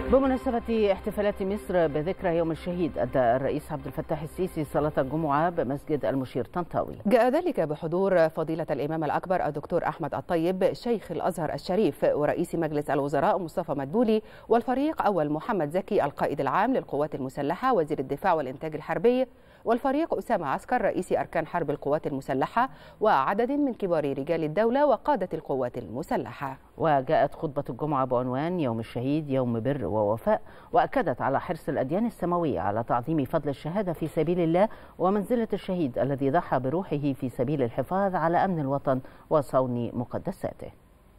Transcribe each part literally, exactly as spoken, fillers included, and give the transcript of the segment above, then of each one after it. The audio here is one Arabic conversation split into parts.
بمناسبة احتفالات مصر بذكرى يوم الشهيد، أدى الرئيس عبد الفتاح السيسي صلاة الجمعة بمسجد المشير طنطاوي. جاء ذلك بحضور فضيلة الإمام الأكبر الدكتور أحمد الطيب شيخ الأزهر الشريف ورئيس مجلس الوزراء مصطفى مدبولي والفريق أول محمد زكي القائد العام للقوات المسلحة وزير الدفاع والإنتاج الحربي، والفريق أسامة عسكر رئيس أركان حرب القوات المسلحة وعدد من كبار رجال الدولة وقادة القوات المسلحة. وجاءت خطبة الجمعة بعنوان يوم الشهيد يوم بر ووفاء، وأكدت على حرص الأديان السماوية على تعظيم فضل الشهادة في سبيل الله ومنزلة الشهيد الذي ضحى بروحه في سبيل الحفاظ على أمن الوطن وصون مقدساته.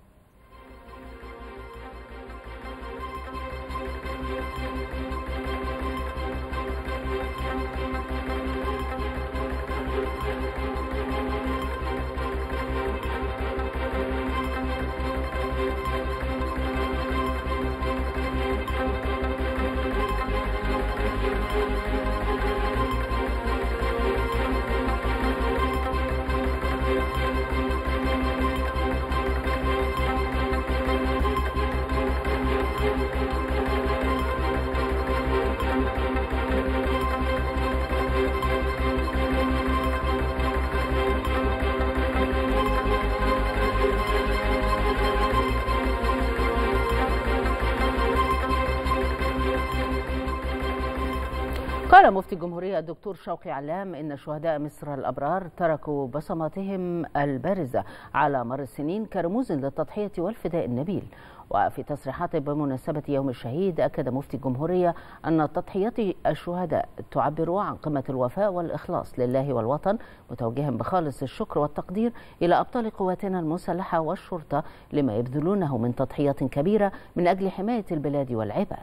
قال مفتي الجمهورية الدكتور شوقي علام إن شهداء مصر الأبرار تركوا بصماتهم البارزة على مر السنين كرموز للتضحية والفداء النبيل. وفي تصريحاته بمناسبة يوم الشهيد، أكد مفتي الجمهورية أن تضحيات الشهداء تعبر عن قمة الوفاء والإخلاص لله والوطن، متوجها بخالص الشكر والتقدير إلى أبطال قواتنا المسلحة والشرطة لما يبذلونه من تضحيات كبيرة من أجل حماية البلاد والعباد.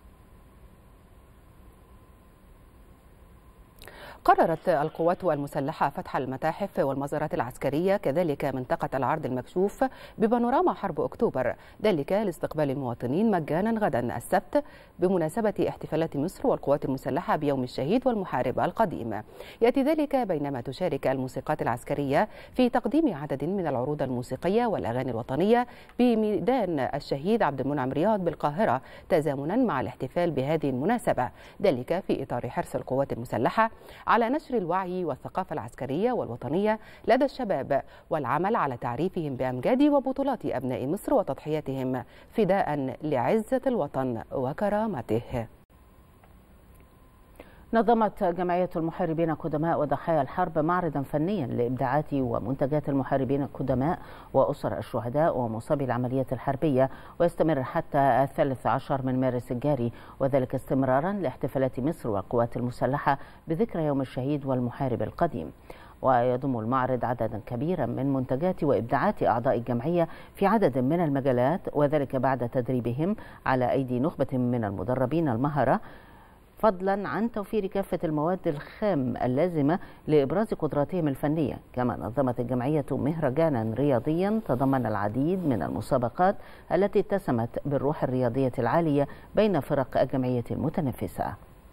قررت القوات المسلحة فتح المتاحف والمزارات العسكرية كذلك منطقة العرض المكشوف ببانوراما حرب أكتوبر، ذلك لاستقبال المواطنين مجانا غدا السبت بمناسبة احتفالات مصر والقوات المسلحة بيوم الشهيد والمحارب القديم. يأتي ذلك بينما تشارك الموسيقات العسكرية في تقديم عدد من العروض الموسيقية والأغاني الوطنية بميدان الشهيد عبد المنعم رياض بالقاهرة تزامنا مع الاحتفال بهذه المناسبة، ذلك في إطار حرص القوات المسلحة على نشر الوعي والثقافة العسكرية والوطنية لدى الشباب والعمل على تعريفهم بأمجاد وبطولات أبناء مصر وتضحياتهم فداء لعزة الوطن وكرامته. نظمت جمعية المحاربين القدماء وضحايا الحرب معرضا فنيا لإبداعات ومنتجات المحاربين القدماء وأسر الشهداء ومصابي العمليات الحربية، ويستمر حتى الثالث عشر من مارس الجاري، وذلك استمرارا لاحتفالات مصر والقوات المسلحة بذكرى يوم الشهيد والمحارب القديم. ويضم المعرض عددا كبيرا من منتجات وإبداعات أعضاء الجمعية في عدد من المجالات، وذلك بعد تدريبهم على أيدي نخبة من المدربين المهرة، فضلا عن توفير كافة المواد الخام اللازمة لإبراز قدراتهم الفنية. كما نظمت الجمعية مهرجانا رياضيا تضمن العديد من المسابقات التي اتسمت بالروح الرياضية العالية بين فرق الجمعية المتنافسة.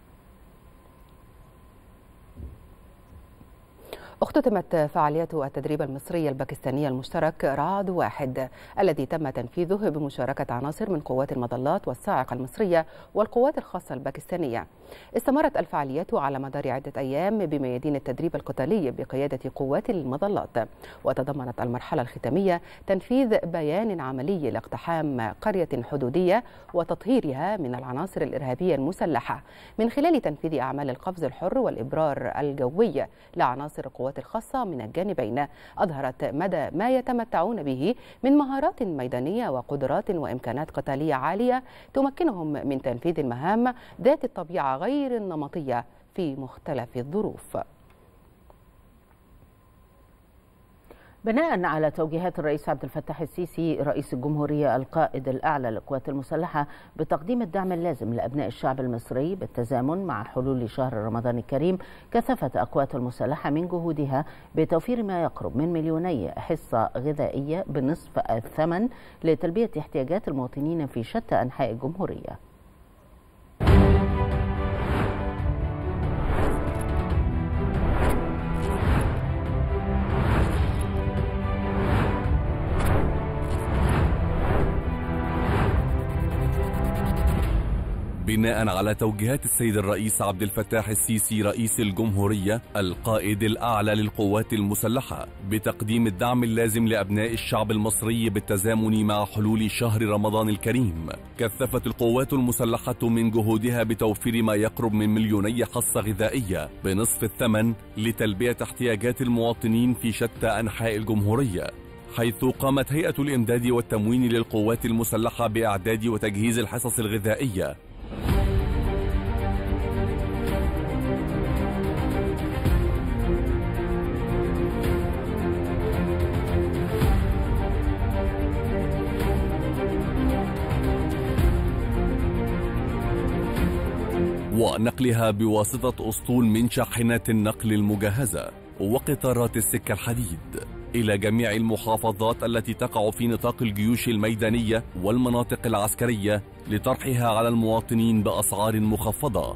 اختتمت فعاليات التدريب المصري الباكستاني المشترك رعد واحد الذي تم تنفيذه بمشاركة عناصر من قوات المظلات والصاعقة المصرية والقوات الخاصة الباكستانية. استمرت الفعاليات على مدار عدة أيام بميادين التدريب القتالي بقيادة قوات المظلات، وتضمنت المرحلة الختامية تنفيذ بيان عملي لاقتحام قرية حدودية وتطهيرها من العناصر الإرهابية المسلحة من خلال تنفيذ أعمال القفز الحر والإبرار الجوي لعناصر القوات الخاصة من الجانبين. أظهرت مدى ما يتمتعون به من مهارات ميدانية وقدرات وإمكانات قتالية عالية تمكنهم من تنفيذ المهام ذات الطبيعة غير النمطية في مختلف الظروف. بناء على توجيهات الرئيس عبد الفتاح السيسي رئيس الجمهورية القائد الأعلى للقوات المسلحة بتقديم الدعم اللازم لأبناء الشعب المصري بالتزامن مع حلول شهر رمضان الكريم، كثفت القوات المسلحة من جهودها بتوفير ما يقرب من مليوني حصة غذائية بنصف الثمن لتلبية احتياجات المواطنين في شتى أنحاء الجمهورية. بناء على توجيهات السيد الرئيس عبد الفتاح السيسي رئيس الجمهورية القائد الأعلى للقوات المسلحة بتقديم الدعم اللازم لأبناء الشعب المصري بالتزامن مع حلول شهر رمضان الكريم، كثفت القوات المسلحة من جهودها بتوفير ما يقرب من مليوني حصة غذائية بنصف الثمن لتلبية احتياجات المواطنين في شتى أنحاء الجمهورية، حيث قامت هيئة الإمداد والتموين للقوات المسلحة بإعداد وتجهيز الحصص الغذائية. ونقلها بواسطة أسطول من شاحنات النقل المجهزة وقطارات السكة الحديد إلى جميع المحافظات التي تقع في نطاق الجيوش الميدانية والمناطق العسكرية لطرحها على المواطنين بأسعار مخفضة.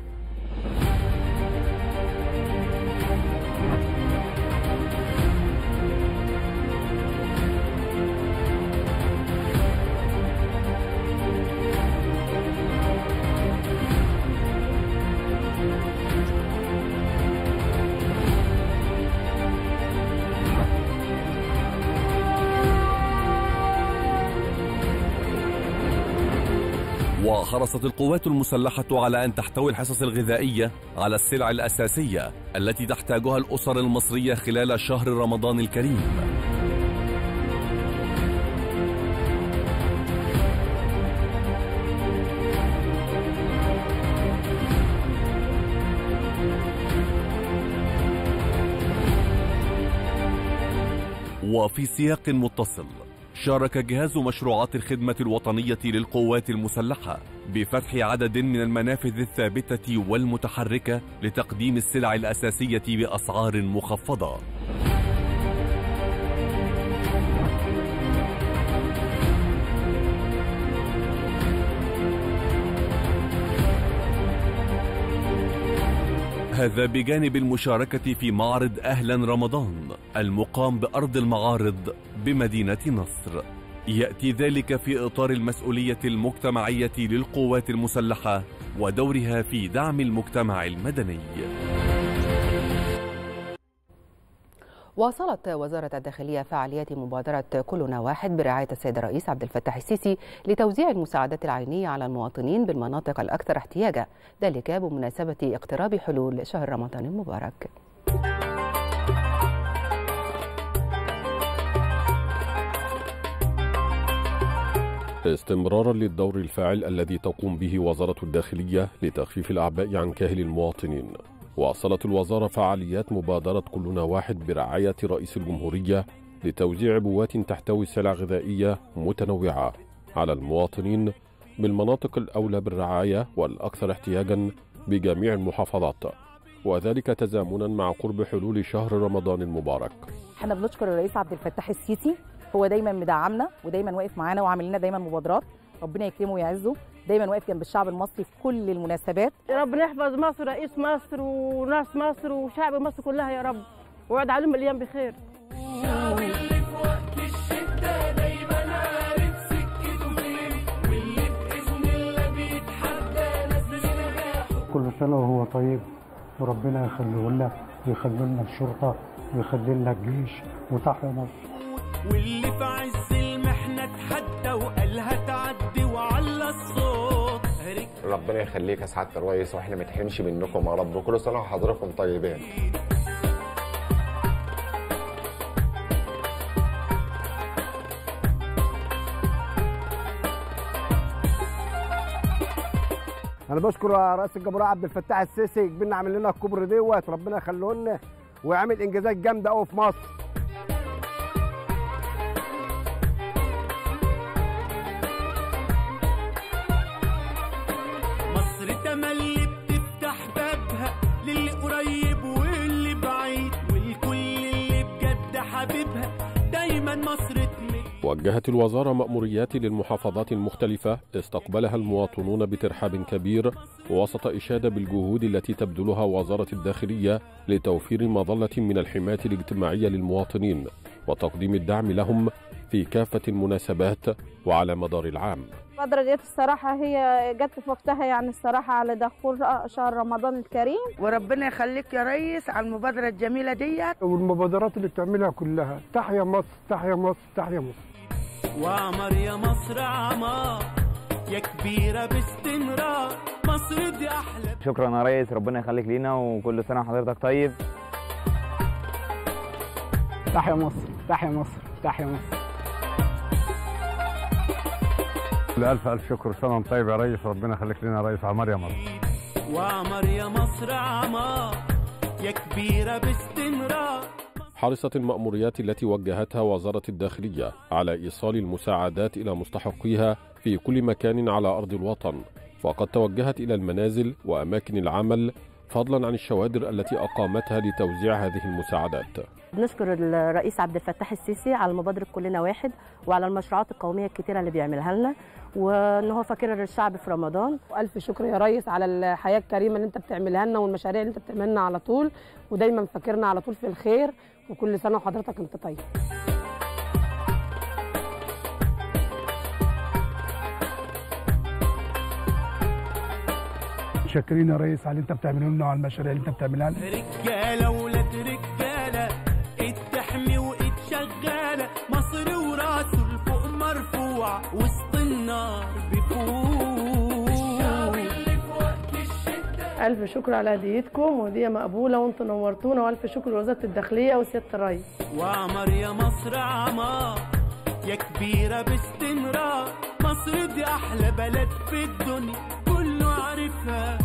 وحرصت القوات المسلحة على أن تحتوي الحصص الغذائية على السلع الأساسية التي تحتاجها الأسر المصرية خلال شهر رمضان الكريم. وفي سياق متصل شارك جهاز مشروعات الخدمة الوطنية للقوات المسلحة بفتح عدد من المنافذ الثابتة والمتحركة لتقديم السلع الأساسية بأسعار مخفضة. هذا بجانب المشاركة في معرض أهلا رمضان المقام بأرض المعارض بمدينة نصر. يأتي ذلك في إطار المسؤولية المجتمعية للقوات المسلحة ودورها في دعم المجتمع المدني. واصلت وزارة الداخلية فعاليات مبادرة كلنا واحد برعاية السيد الرئيس عبد الفتاح السيسي لتوزيع المساعدات العينية على المواطنين بالمناطق الأكثر احتياجا، ذلك بمناسبة اقتراب حلول شهر رمضان المبارك. استمرارا للدور الفاعل الذي تقوم به وزارة الداخلية لتخفيف الأعباء عن كاهل المواطنين، واصلت الوزارة فعاليات مبادرة كلنا واحد برعاية رئيس الجمهورية لتوزيع عبوات تحتوي سلع غذائية متنوعة على المواطنين بالمناطق الأولى بالرعاية والأكثر احتياجا بجميع المحافظات، وذلك تزامنا مع قرب حلول شهر رمضان المبارك. احنا بنشكر الرئيس عبد الفتاح السيسي، هو دايما مدعمنا ودايما واقف معانا وعامل لنا دايما مبادرات، ربنا يكرمه ويعزه، دايما واقف جنب الشعب المصري في كل المناسبات. ربنا يحفظ مصر، رئيس مصر وناس مصر وشعب مصر كلها يا رب، ويقعد عليهم الايام بخير. الشعب اللي في وقت الشده دايما عارف سكته فين، واللي باذن الله بيتحدى ناس بنجاحه. كل سنه وهو طيب، وربنا يخليه لنا ويخلي لنا الشرطه ويخلي لنا الجيش وتحيا مصر. واللي في عز المحنه اتحدى وقالها تعدي وعلى الصوت. ربنا يخليك يا سعاده الرئيس، واحنا ما نتحرمش منكم يا رب، وكل سنه وحضراتكم طيبين. انا بشكر رئيس الجمهوريه عبد الفتاح السيسي، جبنا عامل لنا الكوبري دوت، ربنا يخليه لنا ويعمل انجازات جامده قوي في مصر. مصر تملي بتفتح بابها للي قريب واللي بعيد، والكل اللي بجد حبيبها دايما مصر تميل. وجهت الوزارة مأموريات للمحافظات المختلفة استقبلها المواطنون بترحاب كبير وسط إشادة بالجهود التي تبذلها وزارة الداخلية لتوفير مظلة من الحماية الاجتماعية للمواطنين وتقديم الدعم لهم في كافة المناسبات وعلى مدار العام. المبادرة ديت الصراحة هي جت في وقتها، يعني الصراحة على دخول شهر رمضان الكريم. وربنا يخليك يا ريس على المبادرة الجميلة ديت والمبادرات اللي بتعملها كلها. تحيا مصر، تحيا مصر، تحيا مصر. وعمر يا مصر عمار يا كبيرة باستمرار، مصر دي أحلى. شكرا يا ريس، ربنا يخليك لينا وكل سنة وحضرتك طيب. تحيا مصر، تحيا مصر، تحيا مصر. ألف ألف شكر، سنة وأنت طيب يا ريس، ربنا يخليك لنا يا ريس. عمار يا مصر. وعمر يا مصر عمار يا كبيرة باستمرار. حرصت المأموريات التي وجهتها وزارة الداخلية على إيصال المساعدات إلى مستحقيها في كل مكان على أرض الوطن، فقد توجهت إلى المنازل وأماكن العمل فضلا عن الشوادر التي أقامتها لتوزيع هذه المساعدات. بنشكر الرئيس عبد الفتاح السيسي على مبادرة كلنا واحد وعلى المشروعات القومية الكتيرة اللي بيعملها لنا، وان هو فاكر الشعب في رمضان. والف شكر يا ريس على الحياة الكريمة اللي انت بتعملها لنا والمشاريع اللي انت بتعملها لنا على طول، ودايما فاكرنا على طول في الخير، وكل سنة وحضرتك انت طيب. شاكرين يا ريس على اللي انت بتعمله لنا وعلى المشاريع اللي انت بتعملها لنا. رجاله ولاد رجاله اتحمي واتشغاله، مصر وراسه لفوق مرفوع وسط النار بفوق. الشعب اللي في وقت الشده. الف شكر على هديتكم، وهديه مقبوله وانتم نورتونا، والف شكر لوزاره الداخليه وسياده الرئيس. وعمر يا مصر عمار يا كبيره باستمرار، مصر دي احلى بلد في الدنيا كله عارفها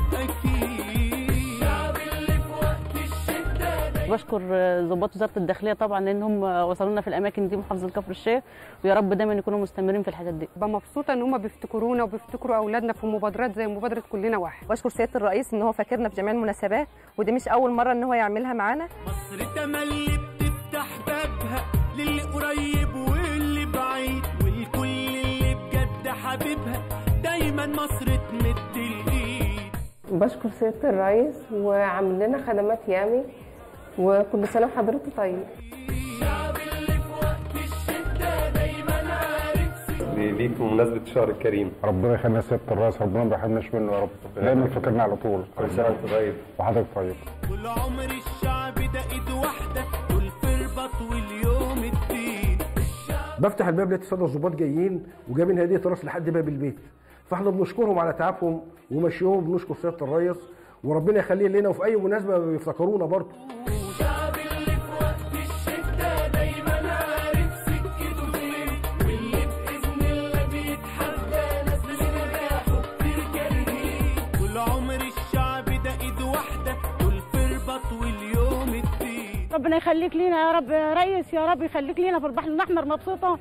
اكيد. الشعب اللي في وقت الشده. بشكر ضباط وزاره الداخليه طبعا لانهم وصلوا لنا في الاماكن دي، محافظه كفر الشيخ، ويا رب دايما يكونوا مستمرين في الحاجات دي. ببقى مبسوطه ان هم بيفتكرونا وبيفتكروا اولادنا في مبادرات زي مبادره كلنا واحد. بشكر سياده الرئيس ان هو فاكرنا في جميع المناسبات، ودي مش اول مره ان هو يعملها معانا. مصر تملي بتفتح بابها للي قريب واللي بعيد، والكل اللي بجد حبيبها دايما مصر تمد الايد. بشكر سياده الرئيس وعامل لنا خدمات يامي، وكل سنه وحضرتك طيب. الشعب اللي في وقت الشده دايما عارف ليك بمناسبه الشهر الكريم. ربنا يخلينا سيادة الرئيس، ربنا ما يحرمناش منه يا رب، دايما فاكرنا على طول. كل سنه وانت طيب وحضرتك طيب. طول عمر الشعب ده ايد واحده، والفربط واليوم الدين. بفتح الباب لقيت الساده الظباط جايين وجايبين هديه راس لحد باب البيت، فاحنا بنشكرهم على تعبهم ومشيهم، بنشكر سياده الرئيس وربنا يخليه لنا، وفي اي مناسبه بيفتكرونا برضه. الشعب اللي في وقت الشده دايما عارف سكته فين، واللي باذن الله بيتحدى ناس بنجاحه كتير كارهين. طول عمر الشعب ده ايد واحده، والفربط واليوم الدين. ربنا يخليك لينا يا رب يا ريس، يا رب يخليك لينا في البحر الاحمر. مبسوطه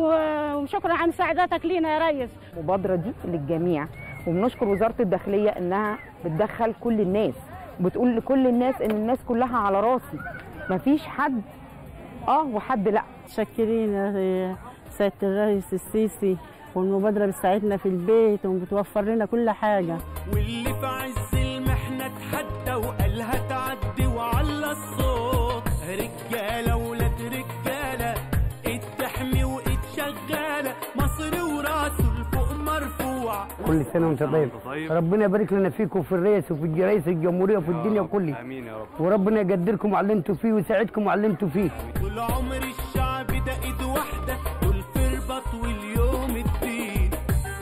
وشكرا على مساعدتك لينا يا ريس. المبادره دي للجميع، وبنشكر وزاره الداخليه انها بتدخل كل الناس وبتقول لكل الناس ان الناس كلها على راسي، مفيش حد اه وحد لا. شاكرين يا سياده الرئيس السيسي، والمبادره بتساعدنا في البيت وبتوفر لنا كل حاجه. واللي في عز المحنه اتحدى وقال هتعدي وعلى الصوت. رجاله ولاد رجاله اتحمي واتشغاله، مصر وراسه لفوق مرفوع. كل سنه وانت طيب. ربنا يبارك لنا فيكم وفي الرئيس وفي رئيس الجمهوريه وفي الدنيا كلها. امين يا رب. وربنا يقدركم على اللي انتم فيه ويساعدكم على اللي انتم فيه. طول عمر الشعب ده ايد واحده، والفربط واليوم الدين.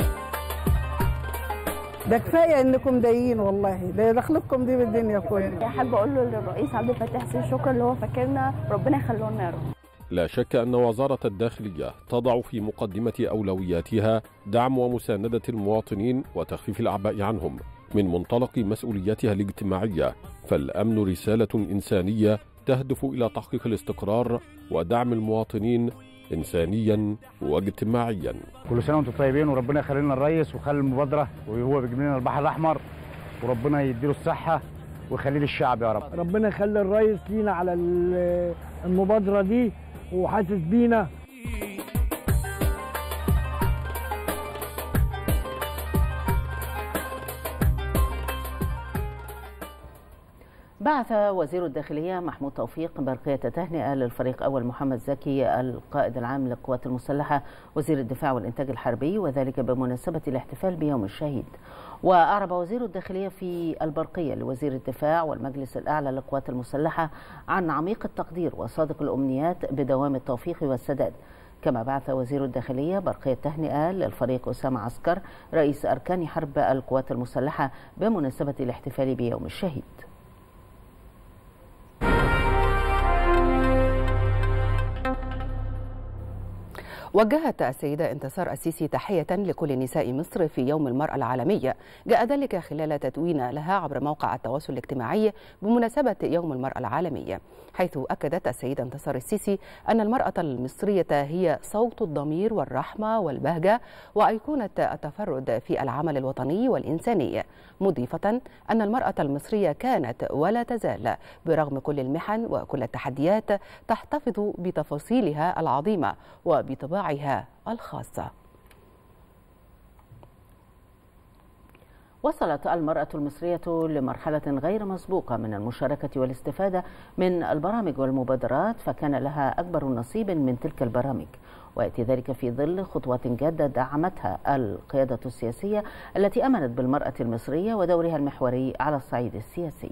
ده كفايه انكم دايين والله، ده دخلكم دي بالدنيا كلها. حابه اقول له للرئيس عبد الفتاح السيسي شكرا اللي هو فاكرنا، ربنا يخليه لنا يا رب. لا شك أن وزارة الداخلية تضع في مقدمة أولوياتها دعم ومساندة المواطنين وتخفيف الأعباء عنهم من منطلق مسؤولياتها الاجتماعية، فالأمن رسالة إنسانية تهدف إلى تحقيق الاستقرار ودعم المواطنين إنسانيا واجتماعيا. كل سنة وانتم طيبين، وربنا يخلي لنا الرئيس ويخلي المبادرة وهو بيجيب لنا البحر الأحمر، وربنا يديله الصحة ويخليه للشعب يا رب. ربنا يخلي الرئيس لينا على المبادرة دي وحاسس بينا. بعث وزير الداخلية محمود توفيق برقية تهنئة للفريق أول محمد زكي القائد العام للقوات المسلحة وزير الدفاع والإنتاج الحربي، وذلك بمناسبة الاحتفال بيوم الشهيد. وأعرب وزير الداخلية في البرقية لوزير الدفاع والمجلس الأعلى للقوات المسلحة عن عميق التقدير وصادق الأمنيات بدوام التوفيق والسداد. كما بعث وزير الداخلية برقية تهنئة للفريق أسامة عسكر رئيس أركان حرب القوات المسلحة بمناسبة الاحتفال بيوم الشهيد. وجهت السيدة انتصار السيسي تحية لكل نساء مصر في يوم المرأة العالمي، جاء ذلك خلال تدوين لها عبر موقع التواصل الاجتماعي بمناسبة يوم المرأة العالمي، حيث أكدت السيدة انتصار السيسي أن المرأة المصرية هي صوت الضمير والرحمة والبهجة وأيقونة التفرد في العمل الوطني والإنساني، مضيفة أن المرأة المصرية كانت ولا تزال برغم كل المحن وكل التحديات تحتفظ بتفاصيلها العظيمة وبطباعها الخاصة. وصلت المرأة المصرية لمرحلة غير مسبوقة من المشاركة والاستفادة من البرامج والمبادرات، فكان لها أكبر نصيب من تلك البرامج، ويأتي ذلك في ظل خطوات جادة دعمتها القيادة السياسية التي آمنت بالمرأة المصرية ودورها المحوري على الصعيد السياسي.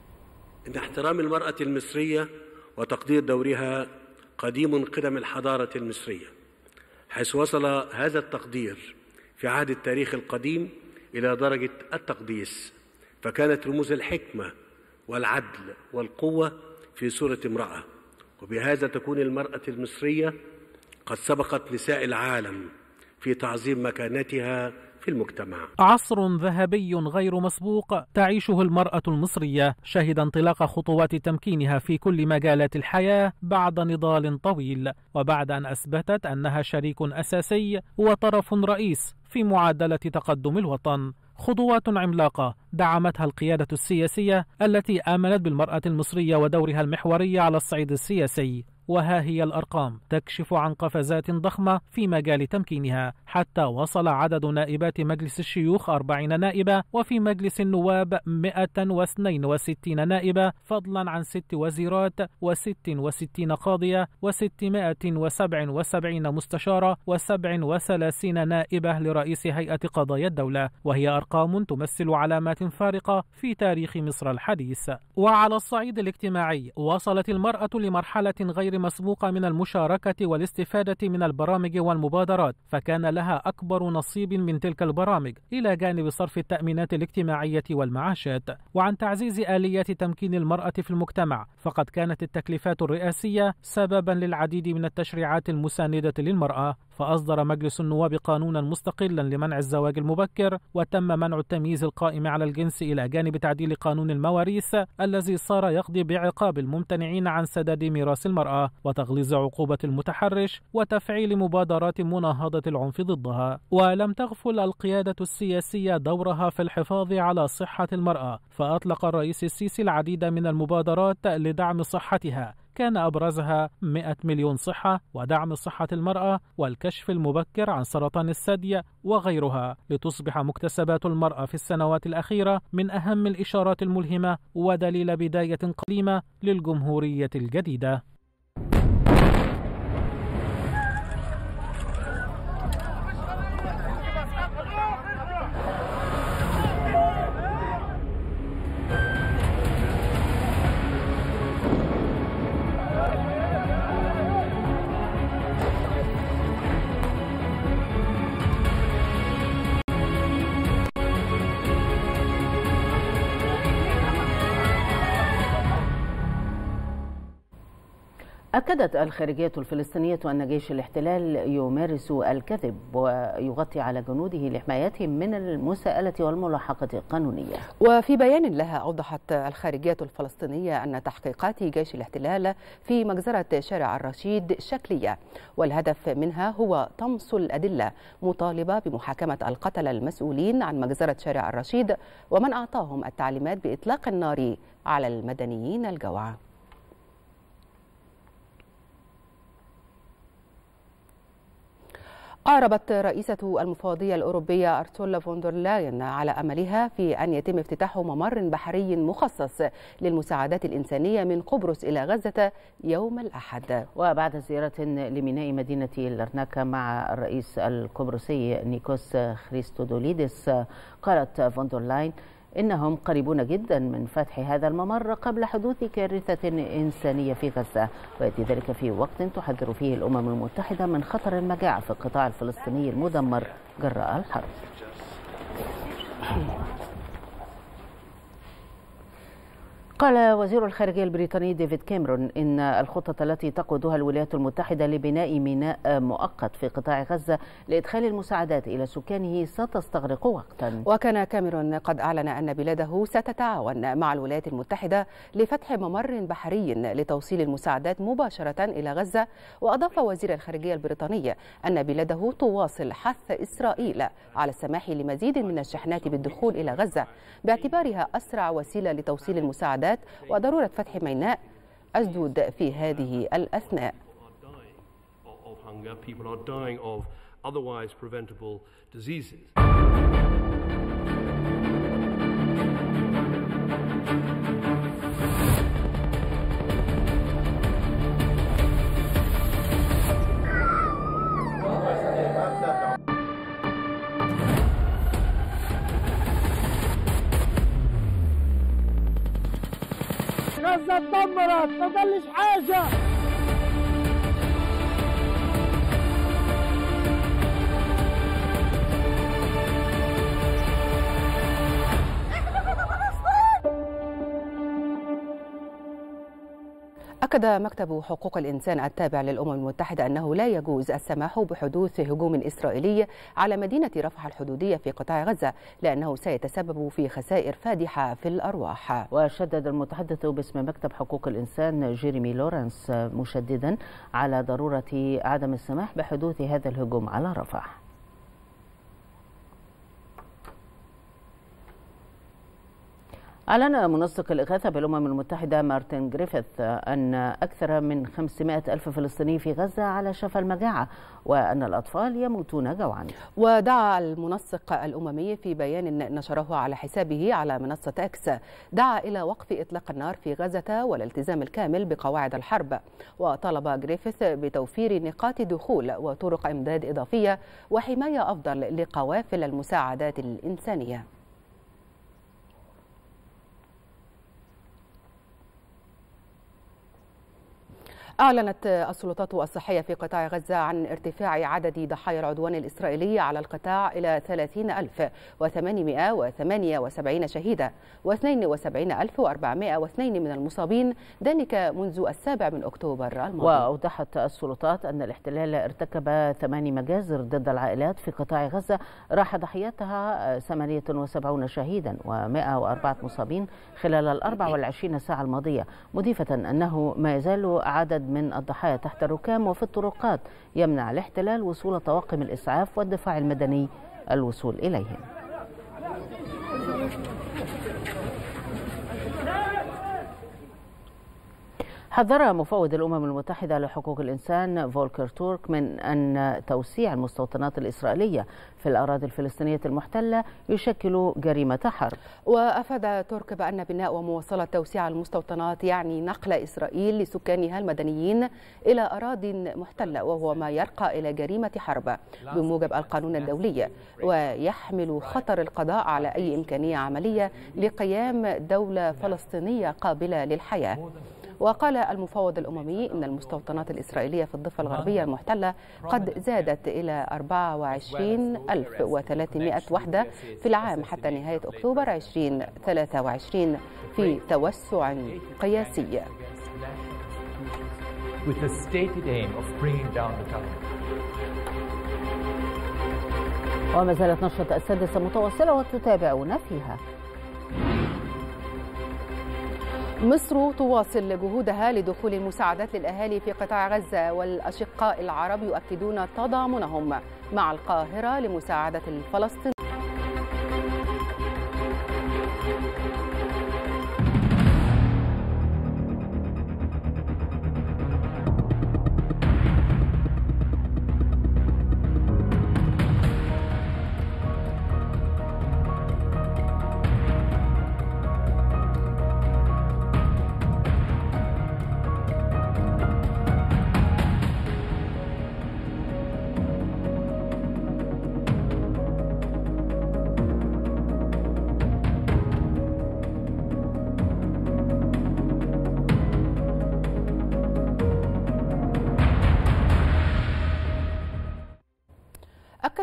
إن احترام المرأة المصرية وتقدير دورها قديم قدم الحضارة المصرية، حيث وصل هذا التقدير في عهد التاريخ القديم إلى درجة التقديس، فكانت رموز الحكمة والعدل والقوة في صورة امرأة، وبهذا تكون المرأة المصرية قد سبقت نساء العالم في تعظيم مكانتها في المجتمع. عصر ذهبي غير مسبوق تعيشه المرأة المصرية، شهد انطلاق خطوات تمكينها في كل مجالات الحياة بعد نضال طويل، وبعد أن أثبتت أنها شريك أساسي وطرف رئيس في معادلة تقدم الوطن. خطوات عملاقة دعمتها القيادة السياسية التي آمنت بالمرأة المصرية ودورها المحوري على الصعيد السياسي، وها هي الأرقام تكشف عن قفزات ضخمة في مجال تمكينها، حتى وصل عدد نائبات مجلس الشيوخ أربعين نائبة، وفي مجلس النواب مئة واثنين وستين نائبة، فضلا عن ست وزيرات وست وستين قاضية وستمائة وسبعة وسبعين مستشارة وسبع وثلاثين نائبة لرئيس هيئة قضايا الدولة، وهي أرقام تمثل علامات فارقة في تاريخ مصر الحديث. وعلى الصعيد الاجتماعي وصلت المرأة لمرحلة غير مسبوقة من المشاركة والاستفادة من البرامج والمبادرات، فكان لها أكبر نصيب من تلك البرامج إلى جانب صرف التأمينات الاجتماعية والمعاشات. وعن تعزيز آليات تمكين المرأة في المجتمع، فقد كانت التكليفات الرئاسية سببا للعديد من التشريعات المساندة للمرأة، فأصدر مجلس النواب قانونا مستقلا لمنع الزواج المبكر، وتم منع التمييز القائم على الجنس إلى جانب تعديل قانون المواريث الذي صار يقضي بعقاب الممتنعين عن سداد ميراث المرأة وتغليظ عقوبة المتحرش وتفعيل مبادرات مناهضة العنف ضدها. ولم تغفل القيادة السياسية دورها في الحفاظ على صحة المرأة، فأطلق الرئيس السيسي العديد من المبادرات لدعم صحتها، كان أبرزها مئة مليون صحة ودعم صحة المرأة والكشف المبكر عن سرطان الثدي وغيرها، لتصبح مكتسبات المرأة في السنوات الأخيرة من أهم الإشارات الملهمة ودليل بداية قديمة للجمهورية الجديدة. أكدت الخارجية الفلسطينية أن جيش الاحتلال يمارس الكذب ويغطي على جنوده لحمايتهم من المساءلة والملاحقة القانونية. وفي بيان لها أوضحت الخارجية الفلسطينية أن تحقيقات جيش الاحتلال في مجزرة شارع الرشيد شكلية، والهدف منها هو طمس الأدلة، مطالبة بمحاكمة القتلة المسؤولين عن مجزرة شارع الرشيد ومن أعطاهم التعليمات بإطلاق النار على المدنيين الجوعى. أعربت رئيسة المفوضية الأوروبية أرسولا فوندر لاين على أملها في أن يتم افتتاح ممر بحري مخصص للمساعدات الإنسانية من قبرص إلى غزة يوم الأحد. وبعد زيارة لميناء مدينة لرناكا مع الرئيس القبرصي نيكوس خريستودوليدس، قالت فوندر لاين إنهم قريبون جدا من فتح هذا الممر قبل حدوث كارثة إنسانية في غزة، ويأتي ذلك في وقت تحذر فيه الأمم المتحدة من خطر المجاعة في القطاع الفلسطيني المدمر جراء الحرب. قال وزير الخارجية البريطاني ديفيد كاميرون إن الخطة التي تقودها الولايات المتحدة لبناء ميناء مؤقت في قطاع غزة لإدخال المساعدات إلى سكانه ستستغرق وقتا. وكان كاميرون قد أعلن أن بلاده ستتعاون مع الولايات المتحدة لفتح ممر بحري لتوصيل المساعدات مباشرة إلى غزة. وأضاف وزير الخارجية البريطاني أن بلاده تواصل حث إسرائيل على السماح لمزيد من الشحنات بالدخول إلى غزة باعتبارها أسرع وسيلة لتوصيل المساعدات وضرورة فتح ميناء أسدود في هذه الأثناء. غزة اتدمرت، ما ضلش حاجة. أكد مكتب حقوق الإنسان التابع للأمم المتحدة أنه لا يجوز السماح بحدوث هجوم إسرائيلي على مدينة رفح الحدودية في قطاع غزة، لأنه سيتسبب في خسائر فادحة في الأرواح. وشدد المتحدث باسم مكتب حقوق الإنسان جيريمي لورنس مشددا على ضرورة عدم السماح بحدوث هذا الهجوم على رفح. أعلن منسق الإغاثة بالأمم المتحدة مارتن جريفيث أن أكثر من خمسمائة ألف فلسطيني في غزة على شفا المجاعة وأن الأطفال يموتون جوعا. ودعا المنسق الأممي في بيان نشره على حسابه على منصة إكس دعا إلى وقف إطلاق النار في غزة والالتزام الكامل بقواعد الحرب. وطالب جريفيث بتوفير نقاط دخول وطرق إمداد إضافية وحماية أفضل لقوافل المساعدات الإنسانية. أعلنت السلطات الصحية في قطاع غزة عن ارتفاع عدد ضحايا العدوان الإسرائيلي على القطاع إلى ثلاثين ألف وثمانمائة وثمانية وسبعين شهيدا واثنين وسبعين ألف وأربعمائة واثنين من المصابين، ذلك منذ السابع من أكتوبر الماضي. وأوضحت السلطات أن الاحتلال ارتكب ثماني مجازر ضد العائلات في قطاع غزة راح ضحيتها ثمانية وسبعين شهيدا ومائة وأربعة مصابين خلال الأربع والعشرين ساعة الماضية، مضيفة أنه ما يزال عدد من الضحايا تحت الركام وفي الطرقات يمنع الاحتلال وصول طواقم الإسعاف والدفاع المدني الوصول إليهم. حذر مفوض الأمم المتحدة لحقوق الإنسان فولكر تورك من أن توسيع المستوطنات الإسرائيلية في الأراضي الفلسطينية المحتلة يشكل جريمة حرب. وأفاد تورك بأن بناء ومواصلة توسيع المستوطنات يعني نقل إسرائيل لسكانها المدنيين إلى أراضي محتلة، وهو ما يرقى إلى جريمة حرب بموجب القانون الدولي، ويحمل خطر القضاء على أي إمكانية عملية لقيام دولة فلسطينية قابلة للحياة. وقال المفوض الأممي إن المستوطنات الإسرائيلية في الضفة الغربية المحتلة قد زادت إلى أربعة وعشرين ألف وثلاثمائة وحدة في العام حتى نهاية أكتوبر ألفين وثلاثة وعشرين في توسع قياسي. وما زالت نشرة السادسة متواصلة وتتابعون فيها. مصر تواصل جهودها لدخول المساعدات للأهالي في قطاع غزة، والأشقاء العرب يؤكدون تضامنهم مع القاهرة لمساعدة الفلسطينيين.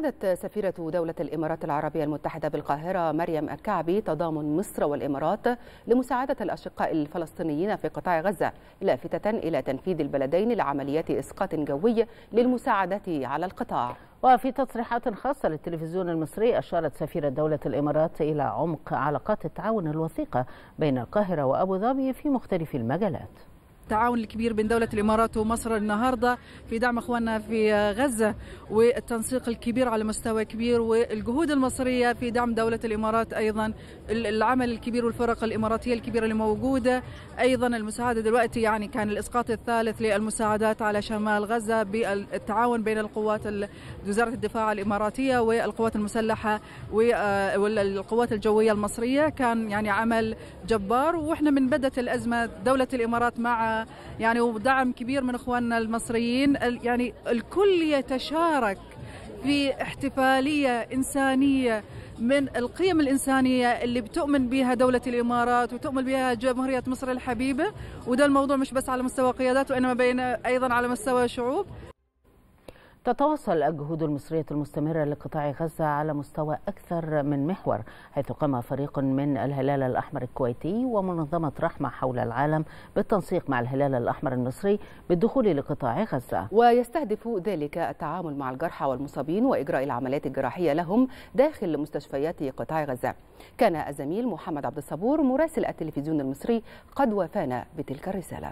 أكدت سفيرة دولة الإمارات العربية المتحدة بالقاهرة مريم الكعبي تضامن مصر والإمارات لمساعدة الأشقاء الفلسطينيين في قطاع غزة، لافتة إلى تنفيذ البلدين لعمليات إسقاط جوي للمساعدة على القطاع. وفي تصريحات خاصة للتلفزيون المصري أشارت سفيرة دولة الإمارات إلى عمق علاقات التعاون الوثيقة بين القاهرة وأبو ظبي في مختلف المجالات. التعاون الكبير بين دولة الإمارات ومصر النهاردة في دعم أخواننا في غزة، والتنسيق الكبير على مستوى كبير، والجهود المصرية في دعم دولة الإمارات، أيضا العمل الكبير والفرق الإماراتية الكبيرة اللي موجودة، أيضا المساعدة دلوقتي يعني كان الإسقاط الثالث للمساعدات على شمال غزة بالتعاون بين القوات وزارة الدفاع الإماراتية والقوات المسلحة والقوات الجوية المصرية، كان يعني عمل جبار. وإحنا من بدأت الأزمة دولة الإمارات مع يعني ودعم كبير من اخواننا المصريين، يعني الكل يتشارك في احتفاليه انسانيه من القيم الانسانيه اللي بتؤمن بها دوله الامارات وتؤمن بها جمهوريه مصر الحبيبه، وده الموضوع مش بس على مستوى قيادات وانما بين ايضا على مستوى شعوب. تتواصل الجهود المصرية المستمرة لقطاع غزة على مستوى أكثر من محور، حيث قام فريق من الهلال الأحمر الكويتي ومنظمة رحمة حول العالم بالتنسيق مع الهلال الأحمر المصري بالدخول لقطاع غزة، ويستهدف ذلك التعامل مع الجرحى والمصابين وإجراء العمليات الجراحية لهم داخل مستشفيات قطاع غزة. كان الزميل محمد عبد الصبور مراسل التلفزيون المصري قد وافانا بتلك الرسالة.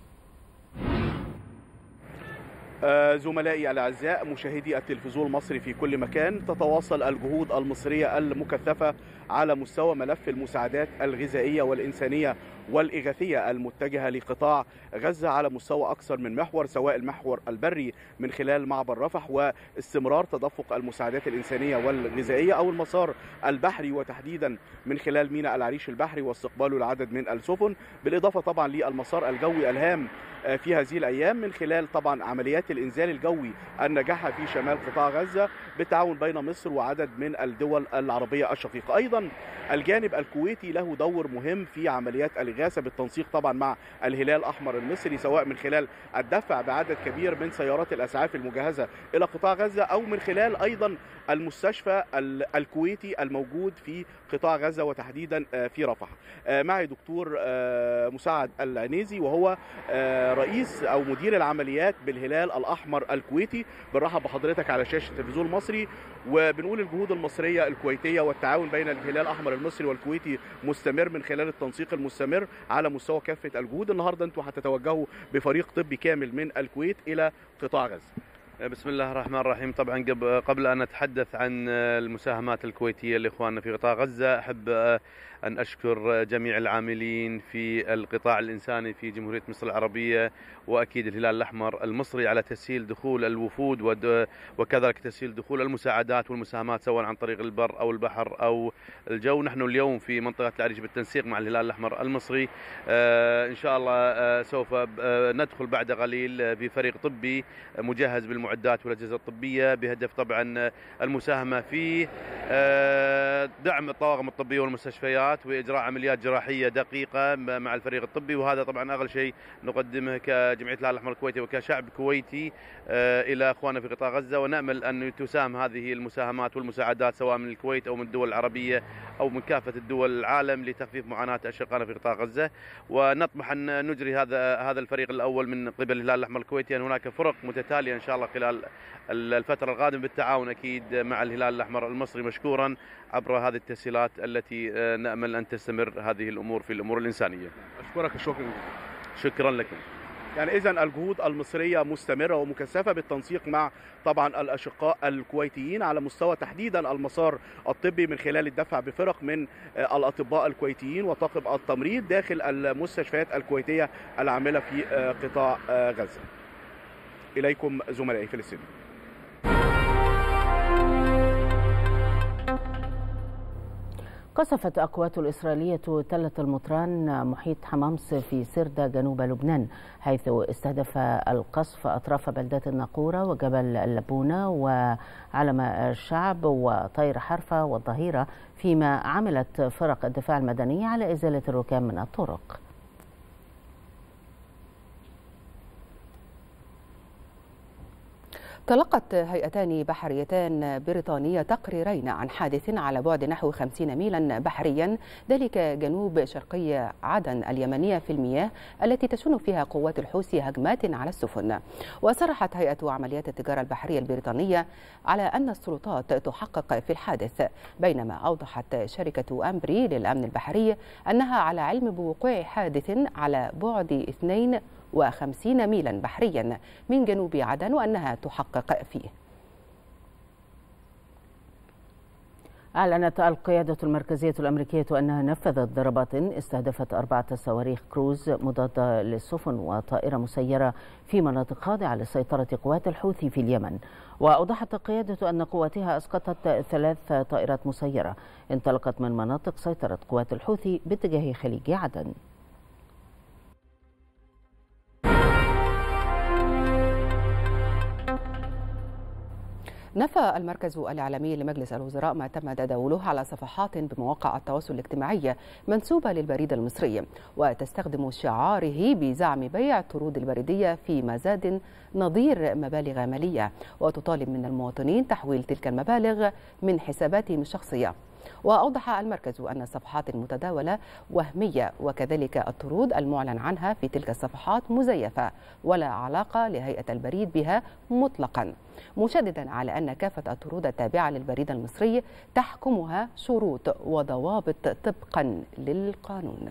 زملائي الأعزاء مشاهدي التلفزيون المصري في كل مكان، تتواصل الجهود المصرية المكثفة على مستوى ملف المساعدات الغذائية والإنسانية والإغاثية المتجهة لقطاع غزة على مستوى أكثر من محور، سواء المحور البري من خلال معبر رفح واستمرار تدفق المساعدات الإنسانية والغذائية، أو المسار البحري وتحديدا من خلال ميناء العريش البحري واستقباله العدد من السفن، بالإضافة طبعا للمسار الجوي الهام في هذه الأيام من خلال طبعا عمليات الإنزال الجوي الناجحة في شمال قطاع غزة بالتعاون بين مصر وعدد من الدول العربية الشقيقة. أيضا الجانب الكويتي له دور مهم في عمليات الإغاثة بالتنسيق طبعا مع الهلال الأحمر المصري، سواء من خلال الدفع بعدد كبير من سيارات الأسعاف المجهزة إلى قطاع غزة، أو من خلال أيضا المستشفى الكويتي الموجود في قطاع غزة وتحديدا في رفح. معي دكتور مساعد العنيزي وهو رئيس أو مدير العمليات بالهلال الأحمر الكويتي. بنرحب بحضرتك على شاشة التلفزيون المصري، وبنقول الجهود المصرية الكويتية والتعاون بين الهلال الأحمر المصري والكويتي مستمر من خلال التنسيق المستمر على مستوى كافة الجهود. النهاردة أنتم هتتوجهوا بفريق طبي كامل من الكويت إلى قطاع غزة. بسم الله الرحمن الرحيم. طبعا قبل أن أتحدث عن المساهمات الكويتية لإخواننا في قطاع غزة، أحب أن أشكر جميع العاملين في القطاع الإنساني في جمهورية مصر العربية، وأكيد الهلال الأحمر المصري على تسهيل دخول الوفود وكذلك تسهيل دخول المساعدات والمساهمات سواء عن طريق البر أو البحر أو الجو. نحن اليوم في منطقة العريش بالتنسيق مع الهلال الأحمر المصري إن شاء الله سوف ندخل بعد قليل بفريق طبي مجهز بالمعدات والأجهزة الطبية بهدف طبعا المساهمة في دعم الطواقم الطبية والمستشفيات وإجراء عمليات جراحية دقيقة مع الفريق الطبي، وهذا طبعا أغلى شيء نقدمه كجمعية الهلال الأحمر الكويتي وكشعب كويتي إلى أخواننا في قطاع غزة. ونأمل أن تساهم هذه المساهمات والمساعدات سواء من الكويت أو من الدول العربية أو من كافة الدول العالم لتخفيف معاناة أشقائنا في قطاع غزة. ونطمح أن نجري هذا هذا الفريق الأول من قبل الهلال الأحمر الكويتي، أن هناك فرق متتالية إن شاء الله خلال الفترة القادمة بالتعاون أكيد مع الهلال الأحمر المصري مشكورا عبر هذه التسهيلات التي نأمل أن تستمر هذه الأمور في الأمور الإنسانية. أشكرك شكرا. شكرا لكم. يعني إذن الجهود المصرية مستمرة ومكثفة بالتنسيق مع طبعا الأشقاء الكويتيين على مستوى تحديدا المسار الطبي من خلال الدفع بفرق من الأطباء الكويتيين وطاقم التمريض داخل المستشفيات الكويتية العاملة في قطاع غزة. إليكم زملائي في الاستوديو. قصفت القوات الإسرائيلية تلة المطران محيط حمامس في سردة جنوب لبنان، حيث استهدف القصف أطراف بلدات الناقورة وجبل اللبونة وعلم الشعب وطير حرفة والظهيرة، فيما عملت فرق الدفاع المدني على إزالة الركام من الطرق. تلقت هيئتان بحريتان بريطانية تقريرين عن حادث على بعد نحو خمسين ميلا بحريا، ذلك جنوب شرقي عدن اليمنية في المياه التي تشن فيها قوات الحوثي هجمات على السفن. وصرحت هيئة عمليات التجارة البحرية البريطانية على أن السلطات تحقق في الحادث، بينما أوضحت شركة أمبري للأمن البحري أنها على علم بوقوع حادث على بعد اثنين وخمسين ميلا بحريا من جنوب عدن وأنها تحقق فيه. أعلنت القيادة المركزية الأمريكية أنها نفذت ضربات استهدفت أربعة صواريخ كروز مضادة للسفن وطائرة مسيرة في مناطق خاضعة لسيطرة قوات الحوثي في اليمن. وأوضحت القيادة أن قواتها أسقطت ثلاث طائرات مسيرة انطلقت من مناطق سيطرة قوات الحوثي باتجاه خليج عدن. نفى المركز الإعلامي لمجلس الوزراء ما تم تداوله على صفحات بمواقع التواصل الاجتماعي منسوبة للبريد المصري وتستخدم شعاره بزعم بيع طرود البريدية في مزاد نظير مبالغ مالية، وتطالب من المواطنين تحويل تلك المبالغ من حساباتهم الشخصية. وأوضح المركز أن الصفحات المتداولة وهمية، وكذلك الطرود المعلن عنها في تلك الصفحات مزيفة ولا علاقة لهيئة البريد بها مطلقا، مشددا على أن كافة الطرود التابعة للبريد المصري تحكمها شروط وضوابط طبقا للقانون.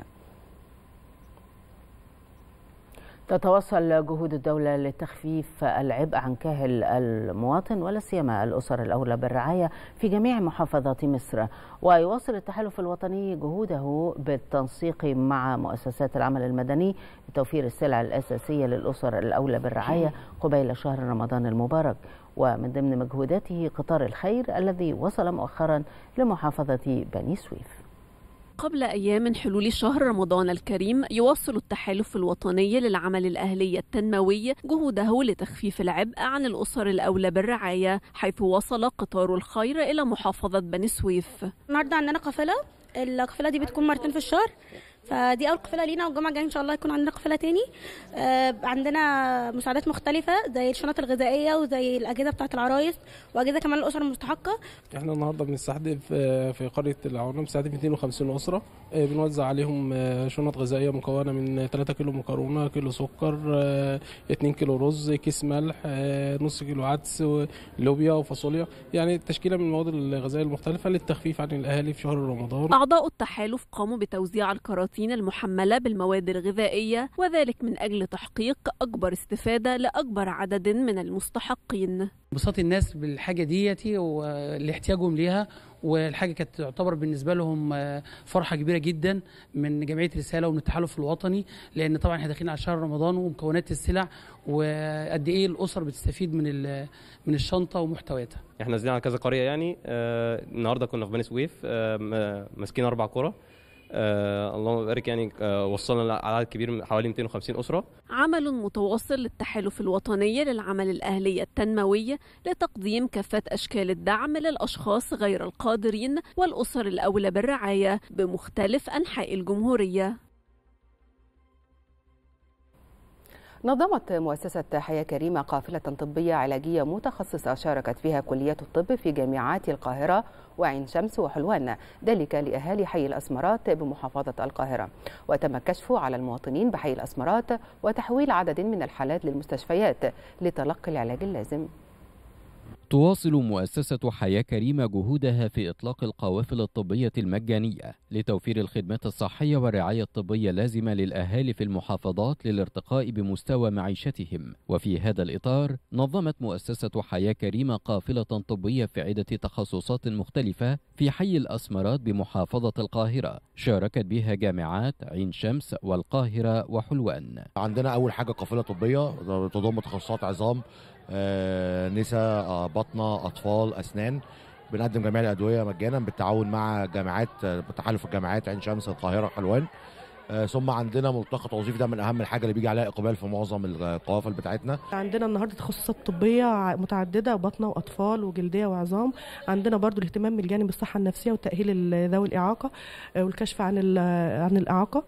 تتواصل جهود الدولة لتخفيف العبء عن كاهل المواطن ولا سيما الأسر الأولى بالرعاية في جميع محافظات مصر. ويواصل التحالف الوطني جهوده بالتنسيق مع مؤسسات العمل المدني لتوفير السلع الأساسية للأسر الأولى بالرعاية قبيل شهر رمضان المبارك. ومن ضمن مجهوداته قطار الخير الذي وصل مؤخرا لمحافظة بني سويف. قبل أيام من حلول شهر رمضان الكريم، يواصل التحالف الوطني للعمل الأهلي التنموي جهوده لتخفيف العبء عن الأسر الأولى بالرعاية، حيث وصل قطار الخير إلى محافظة بني سويف. النهارده عندنا قافلة، القافلة دي بتكون مرتين في الشهر، فدي اول قافله لينا، والجمعه الجايه ان شاء الله يكون عندنا قافله تاني. آه عندنا مساعدات مختلفه زي الشنط الغذائيه وزي الاجهزه بتاعه العرايس واجهزه كمان الاسر المستحقه. احنا النهارده بنستهدف في قريه العونه بنستهدف مئتين وخمسين اسره، بنوزع عليهم شنط غذائيه مكونه من ثلاثة كيلو مكرونه، كيلو سكر، اتنين كيلو رز، كيس ملح، نص كيلو عدس ولوبيا وفاصوليا، يعني تشكيله من المواد الغذائيه المختلفه للتخفيف عن الاهالي في شهر رمضان. اعضاء التحالف قاموا بتوزيع الكراتين المحملة بالمواد الغذائية، وذلك من أجل تحقيق أكبر استفادة لأكبر عدد من المستحقين. بساط الناس بالحاجة ديتي والاحتياجهم ليها، والحاجة كانت تعتبر بالنسبة لهم فرحة كبيرة جدا من جمعية رسالة ومن التحالف الوطني، لأن طبعا احنا داخلين على شهر رمضان ومكونات السلع وقد إيه الأسر بتستفيد من من الشنطة ومحتوياتها. احنا نازلين على كذا قرية، يعني آه النهارده كنا في بني سويف، آه ماسكين أربع قرى. آه اللهم بارك، يعني آه وصلنا لعدد كبير حوالي مئتين وخمسين أسرة. عمل متواصل للتحالف الوطني للعمل الأهلي التنموي لتقديم كافة أشكال الدعم للأشخاص غير القادرين والأسر الأولى بالرعاية بمختلف أنحاء الجمهورية. نظمت مؤسسة حياة كريمة قافلة طبية علاجية متخصصة شاركت فيها كليات الطب في جامعات القاهرة وعين شمس وحلوان، ذلك لأهالي حي الأسمرات بمحافظة القاهرة. وتم الكشف على المواطنين بحي الأسمرات وتحويل عدد من الحالات للمستشفيات لتلقي العلاج اللازم. تواصل مؤسسة حياة كريمة جهودها في إطلاق القوافل الطبية المجانية لتوفير الخدمات الصحية والرعاية الطبية اللازمة للأهالي في المحافظات للارتقاء بمستوى معيشتهم. وفي هذا الإطار نظمت مؤسسة حياة كريمة قافلة طبية في عدة تخصصات مختلفة في حي الأسمرات بمحافظة القاهرة، شاركت بها جامعات عين شمس والقاهرة وحلوان. عندنا أول حاجة قافلة طبية تضم تخصصات عظام، آه، نساء، آه، بطنة، أطفال، أسنان. بنقدم جميع الأدوية مجانا بالتعاون مع جامعات تحالف الجامعات عين شمس، القاهرة، حلوان. ثم عندنا ملتقى توظيفي، ده من اهم الحاجه اللي بيجي عليها اقبال في معظم القوافل بتاعتنا. عندنا النهارده تخصصات طبيه متعدده، بطنه واطفال وجلديه وعظام. عندنا برضو الاهتمام بالجانب الصحه النفسيه وتاهيل ذوي الاعاقه والكشف عن عن الاعاقه.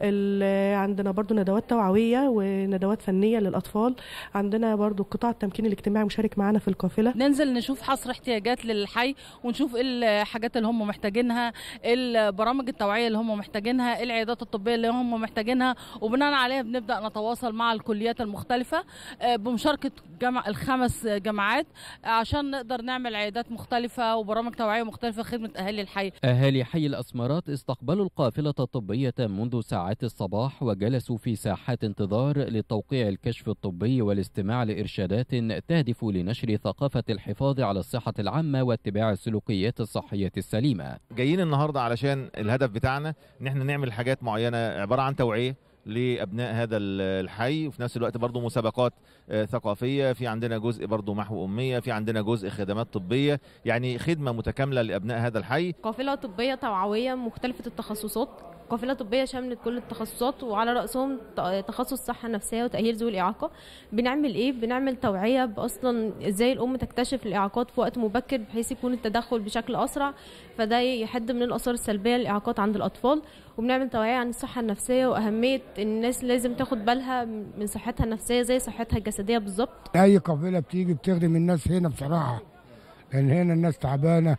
عندنا برضو ندوات توعويه وندوات فنيه للاطفال. عندنا برضو قطاع التمكين الاجتماعي مشارك معانا في القافله. ننزل نشوف حصر احتياجات للحي ونشوف ايه الحاجات اللي هم محتاجينها، البرامج التوعيه اللي هم محتاجينها، العيادات الطبيه اللي هم محتاجينها، وبناء عليها بنبدا نتواصل مع الكليات المختلفه بمشاركه جمع الخمس جامعات عشان نقدر نعمل عيادات مختلفه وبرامج توعيه مختلفه خدمه اهالي الحي. اهالي حي الاسمرات استقبلوا القافله الطبيه منذ ساعات الصباح وجلسوا في ساحات انتظار لتوقيع الكشف الطبي والاستماع لارشادات تهدف لنشر ثقافه الحفاظ على الصحه العامه واتباع السلوكيات الصحيه السليمه. جايين النهارده علشان الهدف بتاعنا ان احنا نعمل حاجات معينه عباره عن توعيه لابناء هذا الحي، وفي نفس الوقت برضو مسابقات ثقافيه، في عندنا جزء برضو محو اميه، في عندنا جزء خدمات طبيه، يعني خدمه متكامله لابناء هذا الحي. قافله طبيه توعويه مختلفه التخصصات، قافله طبيه شملت كل التخصصات وعلى راسهم تخصص صحه نفسيه وتاهيل ذوي الاعاقه. بنعمل ايه؟ بنعمل توعيه باصلا ازاي الام تكتشف الاعاقات في وقت مبكر بحيث يكون التدخل بشكل اسرع، فده يحد من الاثار السلبيه للاعاقات عند الاطفال. وبنعمل توعيه عن الصحه النفسيه واهميه ان الناس لازم تاخد بالها من صحتها النفسيه زي صحتها الجسديه بالظبط. اي قافله بتيجي بتخدم الناس هنا بصراحه، لان هنا الناس تعبانه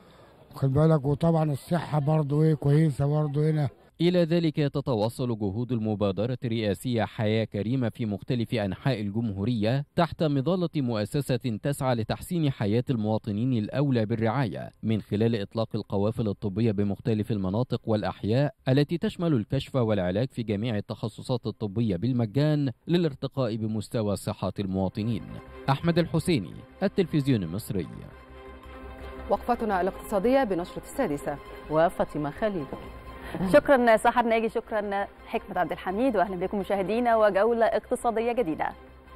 خد بالك، وطبعا الصحه برضو ايه كويسه برضو هنا. إلى ذلك تتواصل جهود المبادرة الرئاسية حياة كريمة في مختلف أنحاء الجمهورية تحت مظلة مؤسسة تسعى لتحسين حياة المواطنين الأولى بالرعاية من خلال إطلاق القوافل الطبية بمختلف المناطق والأحياء التي تشمل الكشف والعلاج في جميع التخصصات الطبية بالمجان للارتقاء بمستوى صحة المواطنين. أحمد الحسيني، التلفزيون المصري. وقفتنا الاقتصادية بنشرة السادسة وفاطمة خليل. شكرا سحر ناجي، شكرا حكمة عبد الحميد، واهلا بكم مشاهدينا وجولة اقتصادية جديدة.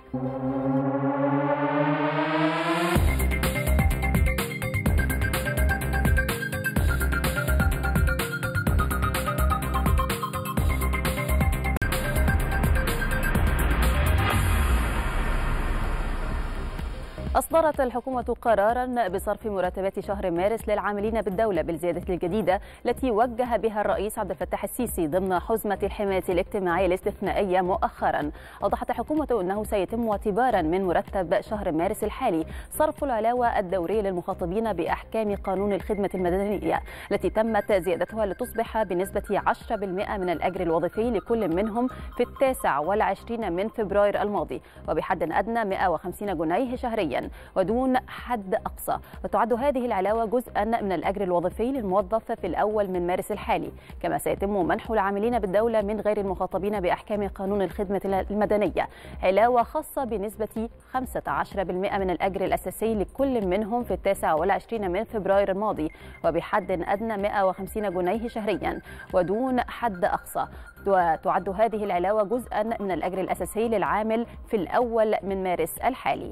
أصدرت الحكومة قراراً بصرف مرتبات شهر مارس للعاملين بالدولة بالزيادة الجديدة التي وجه بها الرئيس عبد الفتاح السيسي ضمن حزمة الحماية الاجتماعية الاستثنائية مؤخراً. أوضحت الحكومة أنه سيتم اعتباراً من مرتب شهر مارس الحالي صرف العلاوة الدورية للمخاطبين بأحكام قانون الخدمة المدنية التي تمت زيادتها لتصبح بنسبة عشرة بالمئة من الأجر الوظيفي لكل منهم في التاسع والعشرين من فبراير الماضي، وبحد أدنى مئة وخمسين جنيه شهرياً ودون حد أقصى. وتعد هذه العلاوة جزءا من الأجر الوظيفي للموظف في الأول من مارس الحالي. كما سيتم منح العاملين بالدولة من غير المخاطبين بأحكام قانون الخدمة المدنية علاوة خاصة بنسبة خمسة عشر بالمئة من الأجر الأساسي لكل منهم في التاسع والعشرين من فبراير الماضي، وبحد أدنى مئة وخمسين جنيه شهريا ودون حد أقصى. وتعد هذه العلاوة جزءا من الأجر الأساسي للعامل في الأول من مارس الحالي.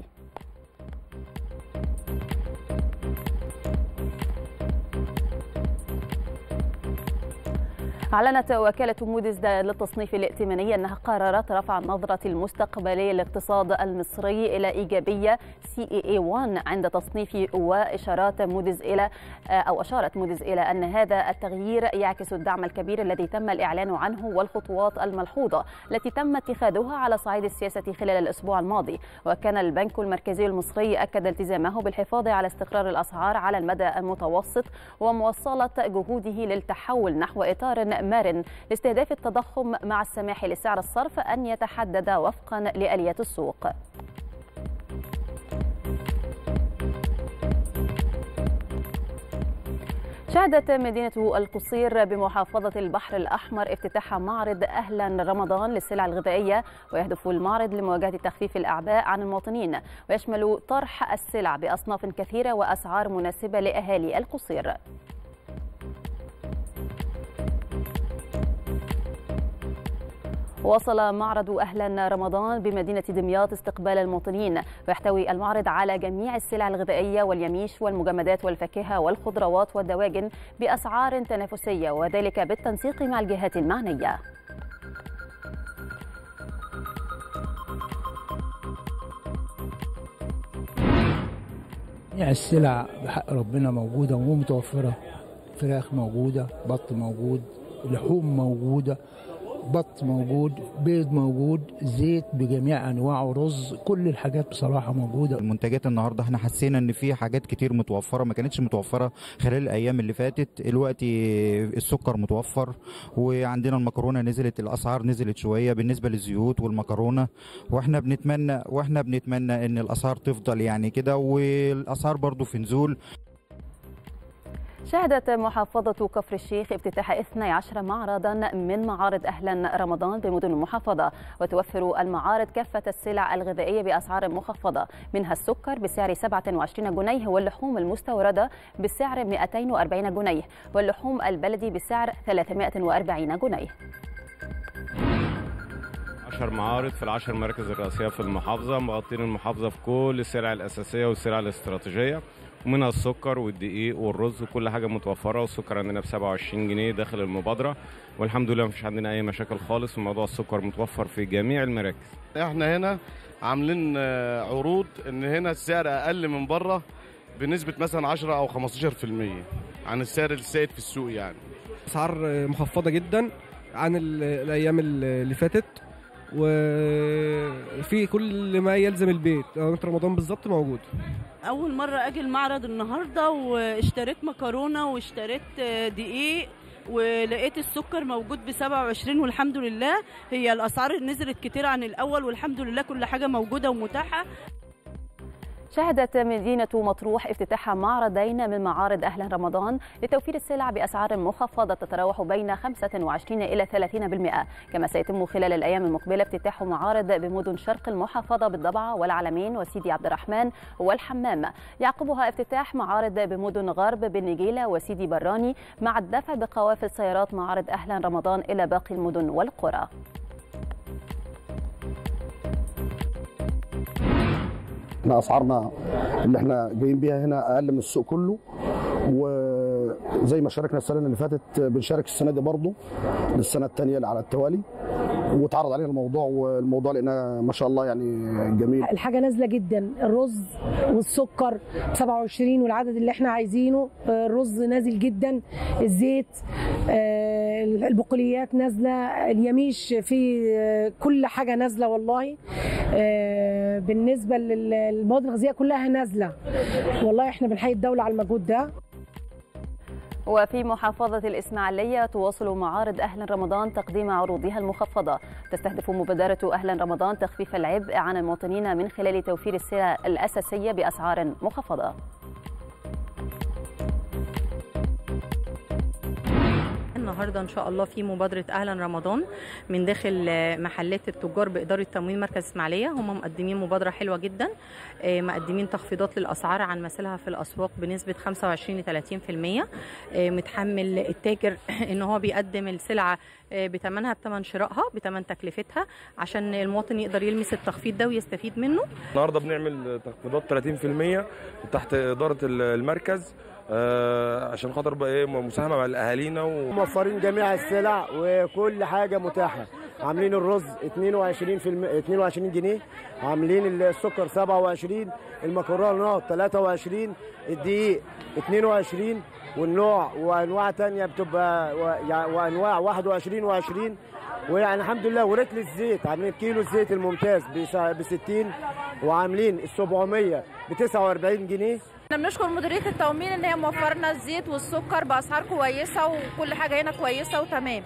أعلنت وكالة موديز للتصنيف الائتماني أنها قررت رفع النظرة المستقبلية للاقتصاد المصري إلى إيجابية سي إي إي واحد عند تصنيف، وإشارات موديز إلى أو أشارت موديز إلى أن هذا التغيير يعكس الدعم الكبير الذي تم الإعلان عنه والخطوات الملحوظة التي تم اتخاذها على صعيد السياسة خلال الأسبوع الماضي. وكان البنك المركزي المصري أكد التزامه بالحفاظ على استقرار الأسعار على المدى المتوسط ومواصلة جهوده للتحول نحو إطار مرن لاستهداف التضخم مع السماح لسعر الصرف أن يتحدد وفقا لآليات السوق. شهدت مدينة القصير بمحافظة البحر الأحمر افتتاح معرض أهلا رمضان للسلع الغذائية، ويهدف المعرض لمواجهة تخفيف الأعباء عن المواطنين، ويشمل طرح السلع بأصناف كثيرة وأسعار مناسبة لأهالي القصير. واصل معرض أهلا رمضان بمدينة دمياط استقبال المواطنين، ويحتوي المعرض على جميع السلع الغذائية واليميش والمجمدات والفاكهة والخضروات والدواجن بأسعار تنافسية، وذلك بالتنسيق مع الجهات المعنية. يعني السلع بحق ربنا موجودة ومتوفرة، فراخ موجودة، بط موجود، لحوم موجودة، بط موجود، بيض موجود، زيت بجميع انواعه، رز، كل الحاجات بصراحه موجوده. المنتجات النهارده احنا حسينا ان في حاجات كتير متوفره ما كانتش متوفره خلال الايام اللي فاتت. دلوقتي السكر متوفر، وعندنا المكرونه نزلت، الاسعار نزلت شويه بالنسبه للزيوت والمكرونه، واحنا بنتمنى واحنا بنتمنى ان الاسعار تفضل يعني كده، والاسعار برضو في نزول. شهدت محافظة كفر الشيخ افتتاح اثني عشر معرضا من معارض أهلا رمضان بمدن المحافظة، وتوفر المعارض كافة السلع الغذائية بأسعار مخفضة، منها السكر بسعر سبعة وعشرين جنيه، واللحوم المستوردة بسعر مئتين وأربعين جنيه، واللحوم البلدي بسعر ثلاثمائة وأربعين جنيه. عشر معارض في العشر مراكز الرئيسية في المحافظة، مغطين المحافظة في كل السلع الأساسية والسلع الاستراتيجية، ومنها السكر والدقيق والرز وكل حاجه متوفره. والسكر عندنا ب سبعة وعشرين جنيه داخل المبادره، والحمد لله مفيش عندنا اي مشاكل خالص، وموضوع السكر متوفر في جميع المراكز. احنا هنا عاملين عروض ان هنا السعر اقل من بره بنسبه مثلا عشرة او خمستاشر في المية عن السعر السائد في السوق. يعني اسعار مخفضه جدا عن الايام اللي فاتت، وفي كل ما يلزم البيت رمضان بالظبط موجود. اول مره اجي المعرض النهارده، واشتريت مكرونه واشتريت دقيق، ولقيت السكر موجود ب سبعة وعشرين، والحمد لله هي الاسعار نزلت كتير عن الاول، والحمد لله كل حاجه موجوده ومتاحه. شهدت مدينة مطروح افتتاح معرضين من معارض أهلا رمضان لتوفير السلع بأسعار مخفضة تتراوح بين خمسة وعشرين إلى ثلاثين بالمئة، كما سيتم خلال الأيام المقبلة افتتاح معارض بمدن شرق المحافظة بالضبعة والعلمين وسيدي عبد الرحمن والحمام، يعقبها افتتاح معارض بمدن غرب بالنجيلة وسيدي براني، مع الدفع بقوافل سيارات معارض أهلا رمضان إلى باقي المدن والقرى. احنا اسعارنا اللي احنا جايين بيها هنا اقل من السوق كله، وزي ما شاركنا السنه اللي فاتت بنشارك السنه دي برضه للسنه الثانيه على التوالي، واتعرض علينا الموضوع، والموضوع لقيناه ما شاء الله يعني جميل. الحاجه نازله جدا، الرز والسكر سبعة وعشرين والعدد اللي احنا عايزينه، الرز نازل جدا، الزيت، البقوليات نازله، اليميش، في كل حاجه نازله والله. بالنسبه للمواد الغذائيه كلها نازله، والله احنا بنحيي الدوله على المجهود ده. وفي محافظة الإسماعيلية تواصل معارض أهلا رمضان تقديم عروضها المخفضة، تستهدف مبادرة أهلا رمضان تخفيف العبء عن المواطنين من خلال توفير السلع الأساسية بأسعار مخفضة. النهارده ان شاء الله في مبادره اهلا رمضان من داخل محلات التجار باداره تموين مركز اسماعيليه، هم مقدمين مبادره حلوه جدا، مقدمين تخفيضات للاسعار عن مثلها في الاسواق بنسبه خمسة وعشرين لثلاثين بالمئة، متحمل التاجر ان هو بيقدم السلعه بثمنها بثمن شرائها بثمن تكلفتها، عشان المواطن يقدر يلمس التخفيض ده ويستفيد منه. النهارده بنعمل تخفيضات ثلاثين بالمئة تحت اداره المركز، آه عشان خاطر بقى ايه مساهمه مع الاهالينا، وموفرين جميع السلع وكل حاجه متاحه. عاملين الرز اثنين وعشرين في اثنين وعشرين جنيه، عاملين السكر سبعة وعشرين، المكرونات ثلاثة وعشرين، الدقيق اثنين وعشرين، والنوع وانواع ثانيه بتبقى وانواع واحد وعشرين وعشرين، ويعني الحمد لله. ورتل الزيت عاملين كيلو الزيت الممتاز ب ستين، وعاملين ال سبعمية ب تسعة وأربعين جنيه. احنا بنشكر مديريه التومين ان هي موفرنا الزيت والسكر باسعار كويسه، وكل حاجه هنا كويسه وتمام.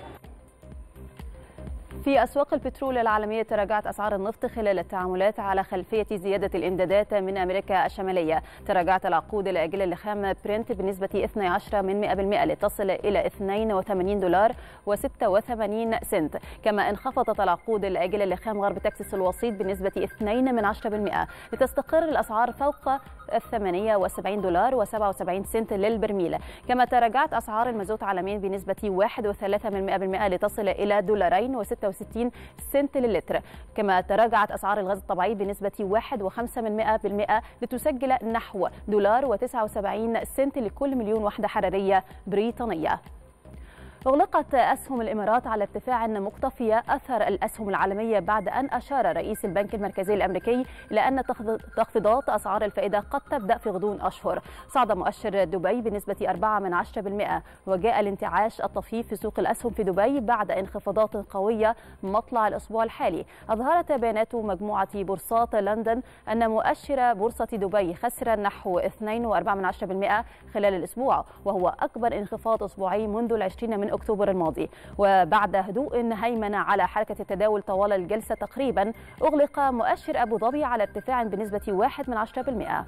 في أسواق البترول العالمية تراجعت أسعار النفط خلال التعاملات على خلفية زيادة الإمدادات من أمريكا الشمالية. تراجعت العقود الآجلة لخام برنت بنسبة اثني عشر من مئة بالمئة لتصل إلى اثنين وثمانين دولار وستة وثمانين سنت، كما انخفضت العقود الآجلة لخام غرب تكساس الوسيط بنسبة اثنين من عشرة بالمئة لتستقر الأسعار فوق ثمانية وسبعين دولار وسبعة وسبعين سنت للبرميل. كما تراجعت أسعار المازوت عالميا بنسبة واحد وثلاثة من مئة بالمئة لتصل إلى دولارين وستة وستين سنت للتر. كما تراجعت أسعار الغاز الطبيعي بنسبة واحد فاصلة خمسة بالمئة لتسجل نحو دولار وتسعة وسبعين سنت لكل مليون وحدة حرارية بريطانية. أغلقت أسهم الإمارات على ارتفاع مقتفي أثر الأسهم العالمية بعد أن أشار رئيس البنك المركزي الأمريكي إلى أن تخفيضات أسعار الفائدة قد تبدأ في غضون أشهر. صعد مؤشر دبي بنسبة أربعة من عشرة بالمئة، وجاء الانتعاش الطفيف في سوق الأسهم في دبي بعد انخفاضات قوية مطلع الأسبوع الحالي. أظهرت بيانات مجموعة بورصات لندن أن مؤشر بورصة دبي خسر نحو اثنين فاصلة أربعة من عشرة بالمئة خلال الأسبوع، وهو أكبر انخفاض أسبوعي منذ العشرين من أكتوبر الماضي. وبعد هدوء هيمن على حركة التداول طوال الجلسة تقريبا، أغلق مؤشر أبو ظبي على ارتفاع بنسبة واحد من عشرة بالمئة.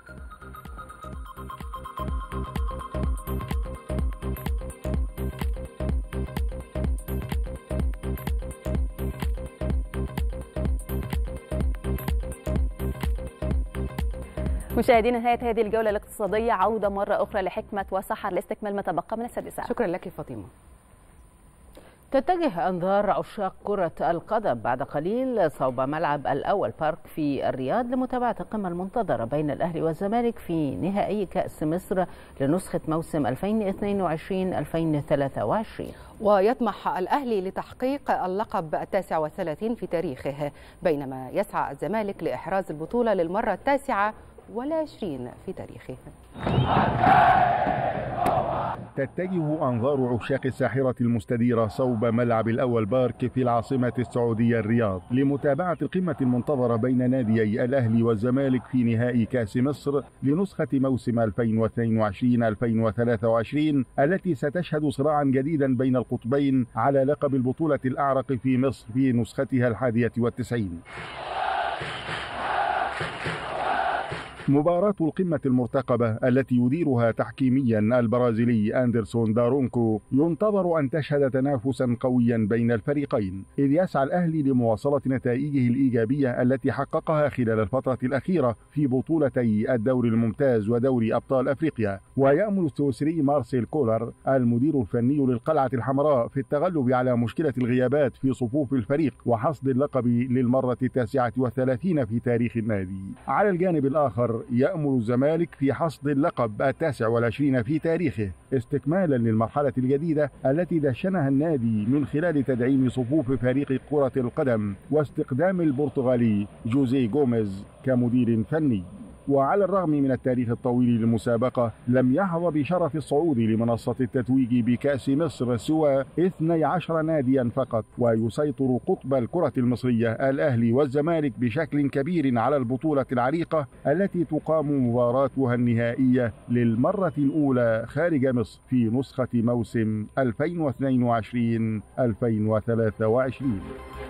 مشاهدينا، نهاية هذه الجولة الاقتصادية. عودة مرة أخرى لحكمة وسحر لاستكمال ما تبقى من السادسة. شكرا لك فاطمة. تتجه أنظار عشاق كرة القدم بعد قليل صوب ملعب الأول بارك في الرياض لمتابعة القمة المنتظرة بين الأهلي والزمالك في نهائي كأس مصر لنسخة موسم ألفين واثنين وعشرين ألفين وثلاثة وعشرين. ويطمح الأهلي لتحقيق اللقب التاسع والثلاثين في تاريخه، بينما يسعى الزمالك لإحراز البطولة للمرة التاسعة والعشرين في تاريخه. تتجه أنظار عشاق الساحرة المستديرة صوب ملعب الأول بارك في العاصمة السعودية الرياض لمتابعة القمة المنتظرة بين ناديي الأهلي والزمالك في نهائي كأس مصر لنسخة موسم ألفين واثنين وعشرين ألفين وثلاثة وعشرين التي ستشهد صراعا جديدا بين القطبين على لقب البطولة الأعرق في مصر في نسختها الحادية والتسعين. مباراة القمة المرتقبة التي يديرها تحكيميا البرازيلي أندرسون دارونكو ينتظر أن تشهد تنافسا قويا بين الفريقين، إذ يسعى الأهلي لمواصلة نتائجه الإيجابية التي حققها خلال الفترة الأخيرة في بطولتي الدوري الممتاز ودوري أبطال أفريقيا، ويأمل السويسري مارسيل كولر المدير الفني للقلعة الحمراء في التغلب على مشكلة الغيابات في صفوف الفريق وحصد اللقب للمرة التاسعة والثلاثين في تاريخ النادي. على الجانب الآخر يأمل الزمالك في حصد اللقب التاسع والعشرين في تاريخه، استكمالا للمرحلة الجديدة التي دشنها النادي من خلال تدعيم صفوف فريق كرة القدم واستقدام البرتغالي جوزيه غوميز كمدير فني. وعلى الرغم من التاريخ الطويل للمسابقة لم يحظى بشرف الصعود لمنصة التتويج بكأس مصر سوى اثني عشر ناديا فقط، ويسيطر قطب الكرة المصرية الأهلي والزمالك بشكل كبير على البطولة العريقة التي تقام مباراتها النهائية للمرة الأولى خارج مصر في نسخة موسم ألفين واثنين وعشرين ألفين وثلاثة وعشرين.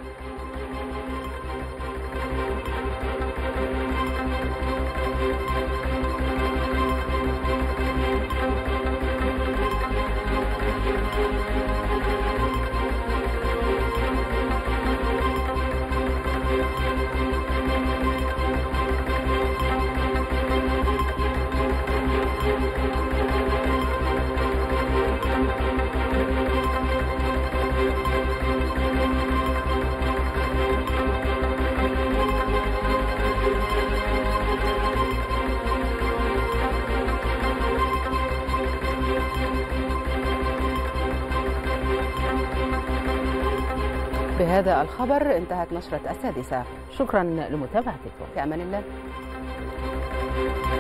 بهذا الخبر انتهت نشرة السادسة. شكرا لمتابعتكم. في أمان الله.